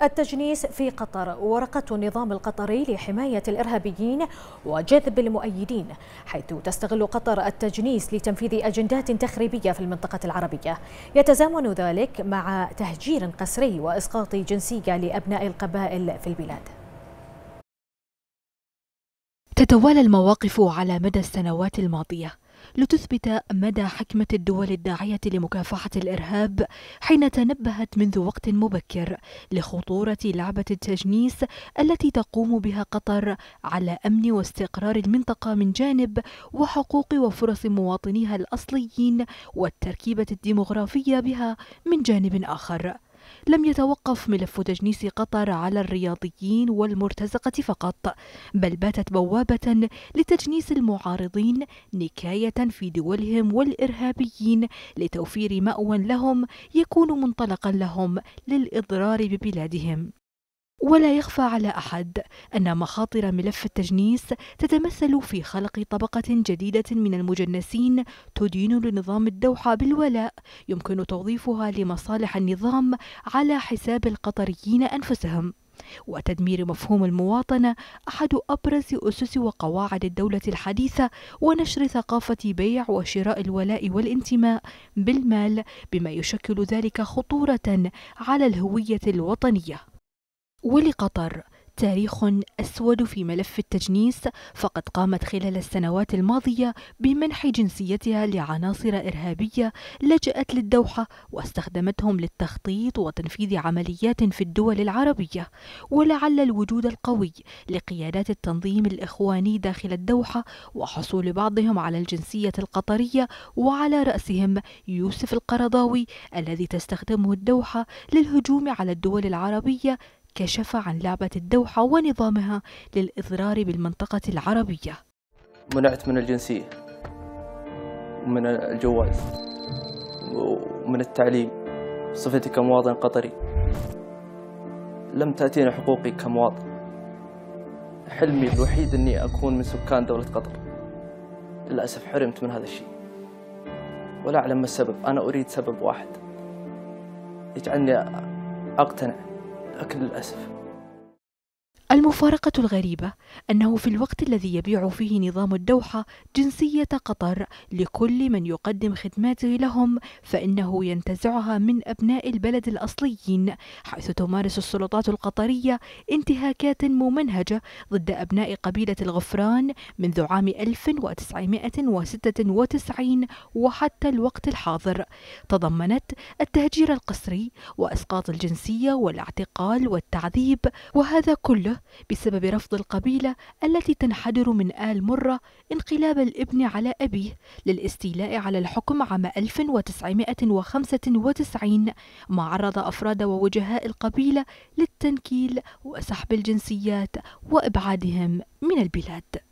التجنيس في قطر ورقة النظام القطري لحماية الإرهابيين وجذب المؤيدين، حيث تستغل قطر التجنيس لتنفيذ أجندات تخريبية في المنطقة العربية. يتزامن ذلك مع تهجير قسري وإسقاط جنسية لأبناء القبائل في البلاد. تتوالى المواقف على مدى السنوات الماضية لتثبت مدى حكمة الدول الداعية لمكافحة الإرهاب، حين تنبهت منذ وقت مبكر لخطورة لعبة التجنيس التي تقوم بها قطر على أمن واستقرار المنطقة من جانب، وحقوق وفرص مواطنيها الأصليين والتركيبة الديمغرافية بها من جانب آخر. لم يتوقف ملف تجنيس قطر على الرياضيين والمرتزقة فقط، بل باتت بوابة لتجنيس المعارضين نكاية في دولهم والإرهابيين لتوفير مأوى لهم يكون منطلقا لهم للإضرار ببلادهم. ولا يخفى على أحد أن مخاطر ملف التجنيس تتمثل في خلق طبقة جديدة من المجنسين تدين لنظام الدوحة بالولاء يمكن توظيفها لمصالح النظام على حساب القطريين أنفسهم، وتدمير مفهوم المواطنة أحد أبرز أسس وقواعد الدولة الحديثة، ونشر ثقافة بيع وشراء الولاء والانتماء بالمال، بما يشكل ذلك خطورة على الهوية الوطنية. ولقطر تاريخ أسود في ملف التجنيس، فقد قامت خلال السنوات الماضية بمنح جنسيتها لعناصر إرهابية لجأت للدوحة واستخدمتهم للتخطيط وتنفيذ عمليات في الدول العربية. ولعل الوجود القوي لقيادات التنظيم الإخواني داخل الدوحة وحصول بعضهم على الجنسية القطرية، وعلى رأسهم يوسف القرضاوي الذي تستخدمه الدوحة للهجوم على الدول العربية، كشف عن لعبة الدوحة ونظامها للإضرار بالمنطقة العربية. منعت من الجنسية ومن الجواز ومن التعليم صفتي كمواطن قطري. لم تأتيني حقوقي كمواطن. حلمي الوحيد أني أكون من سكان دولة قطر. للأسف حرمت من هذا الشيء ولا أعلم ما السبب. أنا أريد سبب واحد يجعلني أقتنع، لكن للأسف. المفارقة الغريبة أنه في الوقت الذي يبيع فيه نظام الدوحة جنسية قطر لكل من يقدم خدماته لهم، فإنه ينتزعها من أبناء البلد الأصليين، حيث تمارس السلطات القطرية انتهاكات ممنهجة ضد أبناء قبيلة الغفران منذ عام 1996 وحتى الوقت الحاضر، تضمنت التهجير القسري وإسقاط الجنسية والاعتقال والتعذيب، وهذا كله بسبب رفض القبيلة التي تنحدر من آل مرة انقلاب الابن على أبيه للاستيلاء على الحكم عام 1995، ما عرض أفراد ووجهاء القبيلة للتنكيل وسحب الجنسيات وإبعادهم من البلاد.